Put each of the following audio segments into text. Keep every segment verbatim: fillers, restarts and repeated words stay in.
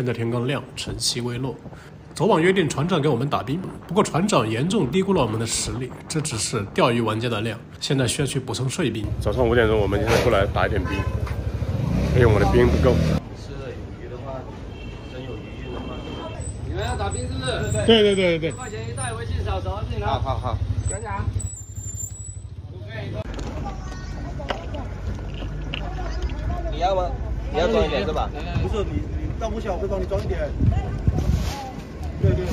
看着天刚亮，晨曦微落。昨晚约定船长给我们打冰，不过船长严重低估了我们的实力，这只是钓鱼玩家的量，现在需要去补充睡冰。早上五点钟，我们现在过来打一点冰，因为我的冰不够。 是有鱼的话，真有鱼运的话，你们要打冰是不是？ 对对对对对。 十块钱一袋，微信扫扫自己拿。好好好，讲讲。你要吗？你要装一点是吧？ 不是你，你到不下我会帮你装一点。对对。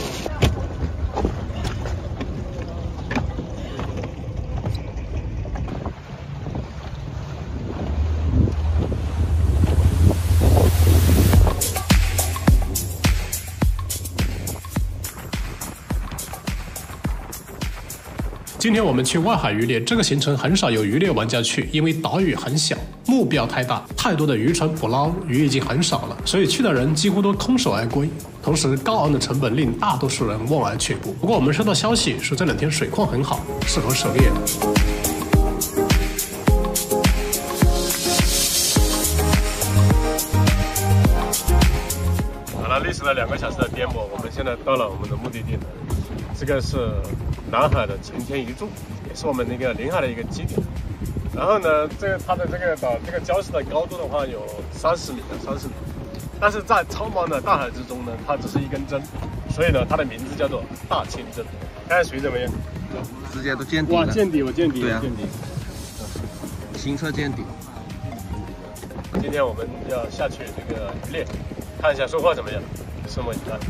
今天我们去外海渔猎，这个行程很少有渔猎玩家去，因为岛屿很小，目标太大，太多的渔船捕捞鱼已经很少了，所以去的人几乎都空手而归。同时，高昂的成本令大多数人望而却步。不过我们收到消息说这两天水况很好，适合狩猎。好了，历时了两个小时的颠簸，我们现在到了我们的目的地了。这个是南海的晴天一柱，也是我们那个临海的一个基点。然后呢，这个它的这个岛这个礁石的高度的话有三十米的三十米，但是在苍茫的大海之中呢，它只是一根针，所以呢，它的名字叫做大清针。看水怎么样？ 直接都见底了。 哇，见底，我见底， 对啊， 见底。 清澈见底。 今天我们要下去这个渔猎，看一下收获怎么样，拭目以待。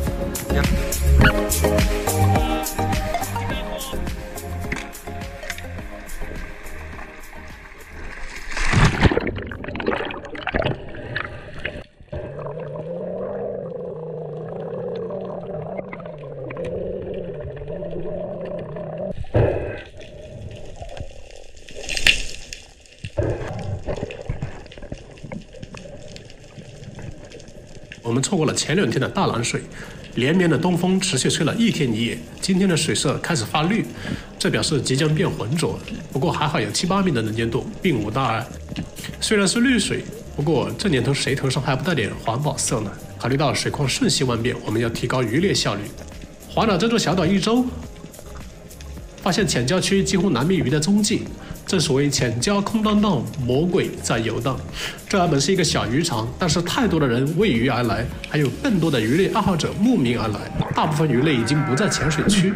我们错过了前两天的大蓝水，连绵的东风持续吹了一天一夜，今天的水色开始发绿，这表示即将变浑浊。不过还好有七八米的能见度，并无大碍。虽然是绿水，不过这年头谁头上还不带点环保色呢？考虑到水况瞬息万变，我们要提高渔猎效率。环绕这座小岛一周，发现浅礁区几乎难觅鱼的踪迹。正所谓浅礁空荡荡，魔鬼在游荡。这原本是一个小渔场，但是太多的人为鱼而来，还有更多的鱼类爱好者慕名而来。大部分鱼类已经不在浅水区。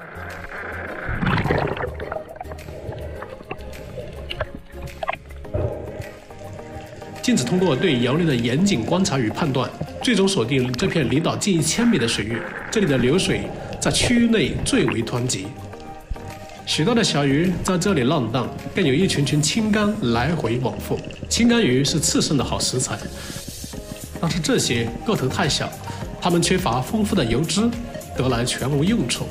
镜子通过对洋流的严谨观察与判断，最终锁定这片离岛近一千米的水域。这里的流水在区域内最为湍急。许多的小鱼在这里浪荡，更有一群群青竿来回往复。青竿鱼是刺身的好食材，但是这些个头太小，它们缺乏丰富的油脂，得来全无用处。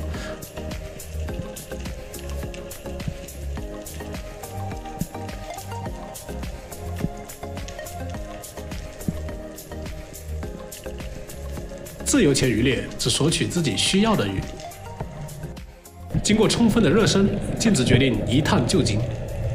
自由潜渔猎只索取自己需要的鱼。经过充分的热身，镜子决定一探究竟。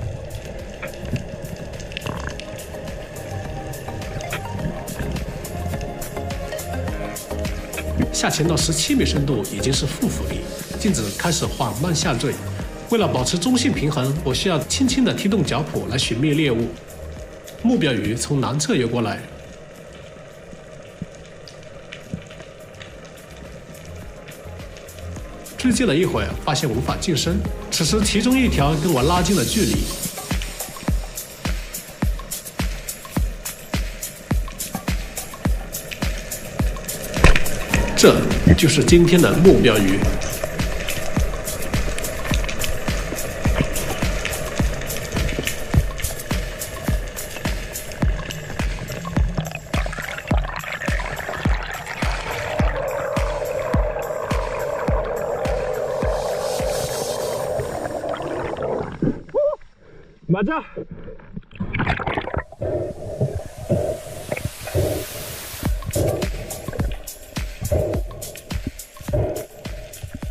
下潜到十七米深度已经是负浮力，镜子开始缓慢下坠。为了保持中性平衡，我需要轻轻地踢动脚蹼来寻觅猎物。目标鱼从南侧游过来。追击了一会儿，发现无法近身。此时，其中一条跟我拉近了距离。这就是今天的目标鱼。马扎，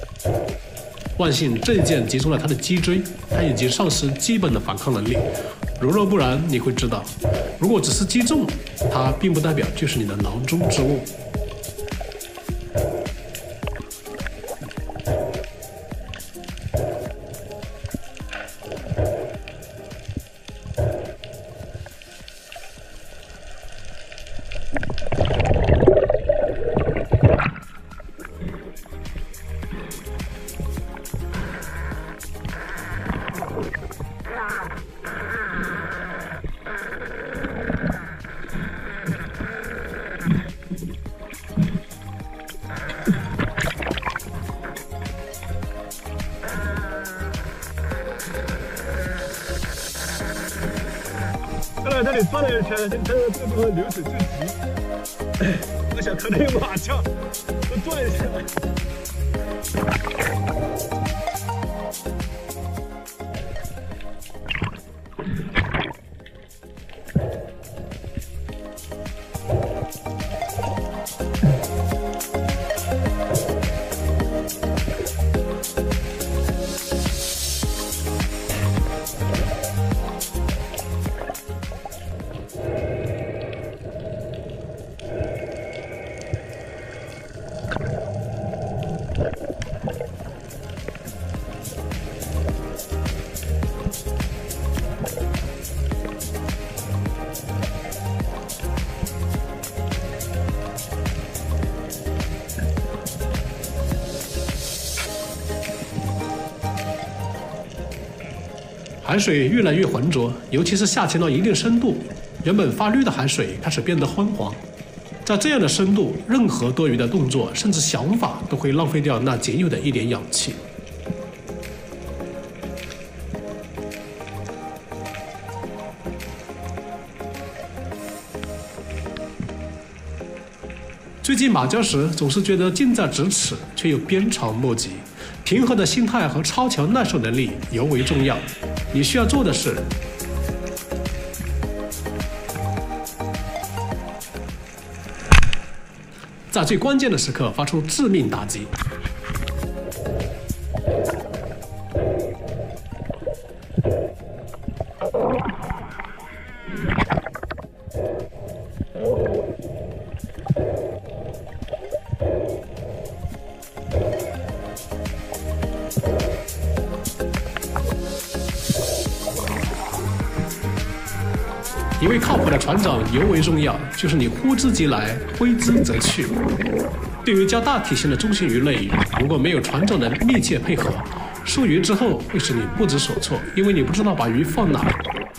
万幸这一箭击中了他的脊椎，他已经丧失基本的反抗能力。 如若不然，你会知道，如果只是击中，它并不代表就是你的囊中之物。 看来这里转了一圈，这这这个地方流水最急。我想看那个马叫，都转一下。 海水越来越浑浊，尤其是下潜到一定深度，原本发绿的海水开始变得昏黄。在这样的深度，任何多余的动作甚至想法都会浪费掉那仅有的一点氧气。最近马交时总是觉得近在咫尺，却又鞭长莫及。平和的心态和超强耐受能力尤为重要。你需要做的是，在最关键的时刻发出致命打击。一位靠谱的船长尤为重要，就是你呼之即来，挥之则去。对于较大体型的中型鱼类，如果没有船长的密切配合，收鱼之后会使你不知所措，因为你不知道把鱼放哪。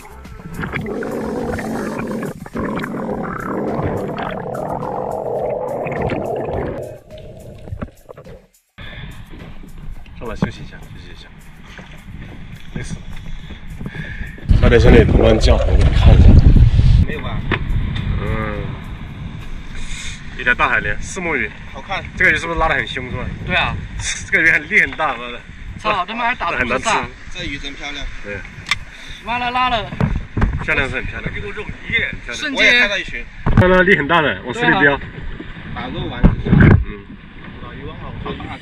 上来休息一下，休息一下，没事。快点，兄弟，慢慢叫，我给你看一下。 没有吧？ 嗯，一条大海鲢，丝墨鱼， 好看。 这个鱼是不是拉得很凶，是吧？ 对啊， 这个鱼很力很大，妈的。 操他妈还打很难吃。 这鱼真漂亮。 对。 拉了拉了。 漂亮是很漂亮。这个肉耶， 瞬间。我也看到一群。 看到力很大的，往水里标。 把肉丸子下。嗯。 老鱼好好大。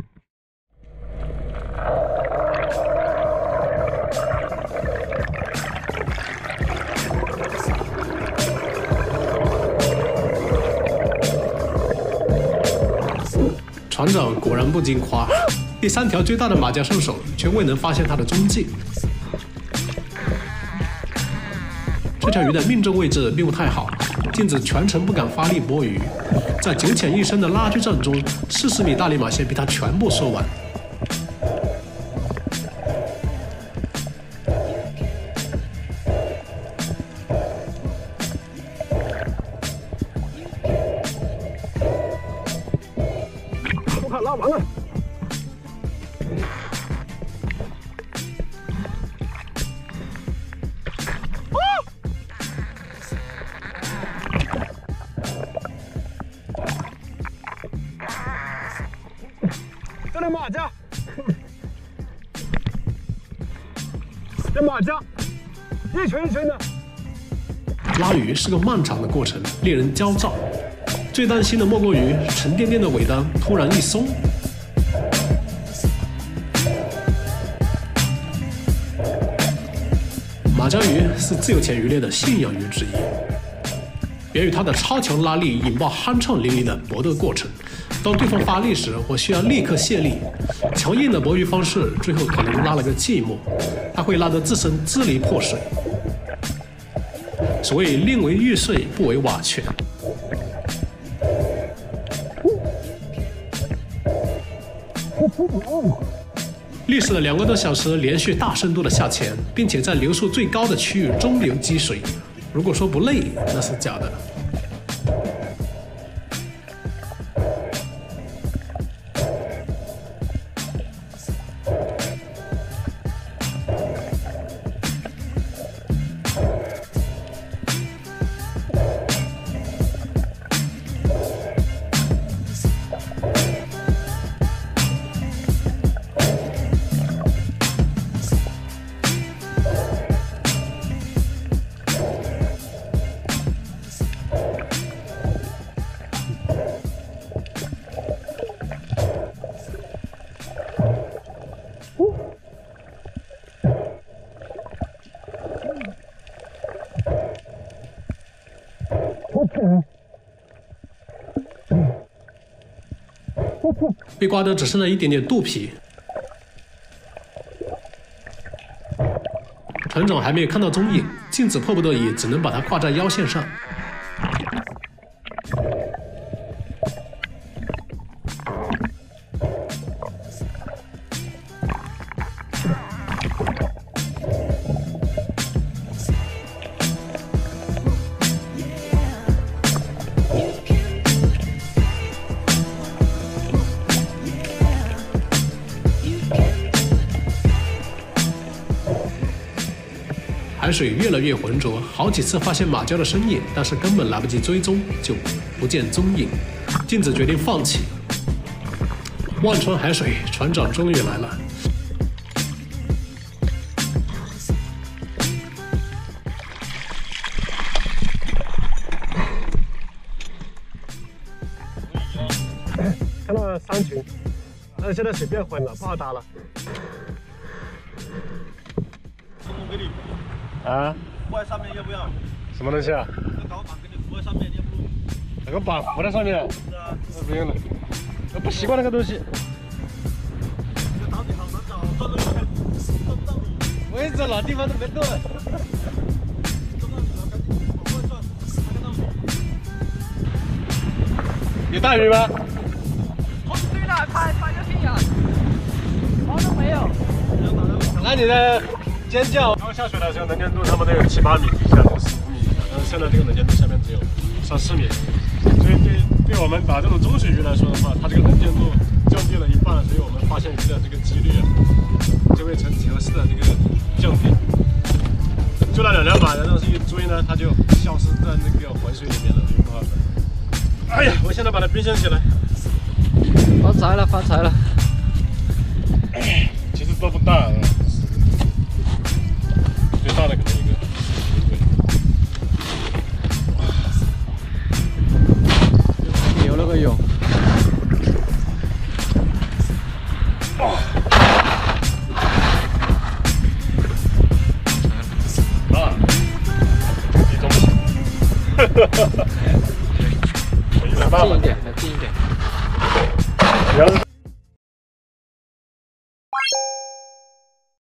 船长果然不禁夸，第三条最大的马甲兽手却未能发现它的踪迹。这条鱼的命中位置并不太好，镜子全程不敢发力拨鱼，在九浅一深的拉锯战中，四十米大力马线被它全部收完。 拉完了，啊！这里马甲，这马甲，一群一群的。 拉鱼是个漫长的过程，令人焦躁。最担心的莫过于沉甸甸的尾单突然一松， 马鲛鱼是自由潜鱼类的信仰鱼之一，源于它的超强拉力引爆酣畅淋漓的搏斗过程。当对方发力时，我需要立刻卸力。强硬的搏鱼方式，最后可能拉了个寂寞，它会拉得自身支离破碎。所谓宁为玉碎，不为瓦全。历时了两个多小时，连续大深度的下潜，并且在流速最高的区域中流击水。如果说不累，那是假的。被刮得只剩了一点点肚皮，船长还没有看到踪影，镜子迫不得已，只能把它挂在腰线上。海水越来越浑浊，好几次发现马鲛的身影，但是根本来不及追踪，就不见踪影。镜子决定放弃。万川海水，船长终于来了。 看到三群，但是现在水变浑了，不好打了。啊？ 浮在上面要不要？ 什么东西啊？ 那高板给你浮在上面，要不？ 那个板浮在上面？ 是啊。 那不用了，我不习惯那个东西。 这个岛底好难找，转了一圈，转不到你。 我也找老地方都没动。 转到你了，赶紧往过转，看得到你。 有大鱼吗？ 我对了，拍拍个屁呀！毛都没有。 那你的尖叫，刚下水的时候能见度差不多有七八米以下，十五米以下，但是现在这个能见度下面只有三四米，所以对对我们打这种中水鱼来说的话，它这个能见度降低了一半，所以我们发现鱼的这个几率啊，就会呈条式的这个降低。就那两条板，但是一追呢，它就消失在那个浑水里面了，就不好了。哎呀，我现在把它冰箱起来， 发财了，发财了！ 其实都不大啊。最大的可能一个， 游了个泳。 啊，一中，哈哈哈哈， 近一点，近一点。